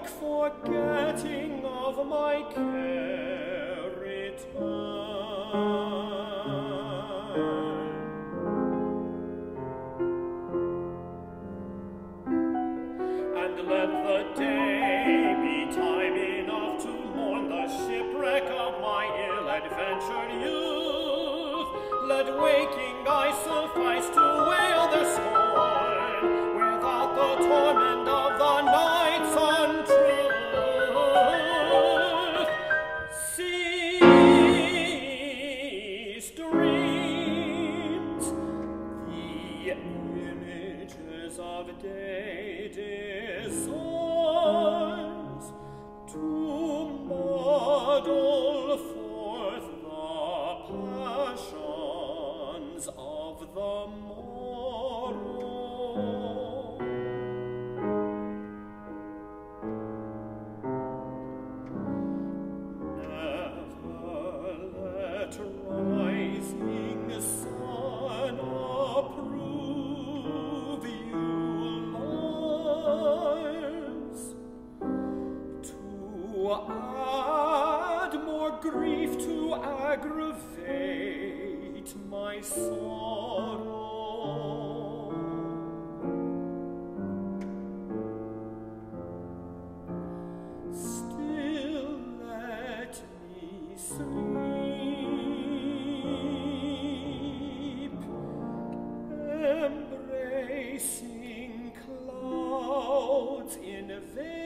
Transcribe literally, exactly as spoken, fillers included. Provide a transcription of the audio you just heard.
dark forgetting of my care return. And let the day be time enough to mourn the shipwreck of my ill-adventured youth. Let waking eyes suffice to wail their scorn, without the torment of the night's untruth. Cease, dreams, the images of day designs to model forth the passions of the morrow. Never let rising sun approve you lies, to add more grief to aggravate my sorrow. Still let me sleep, embracing clouds in vain.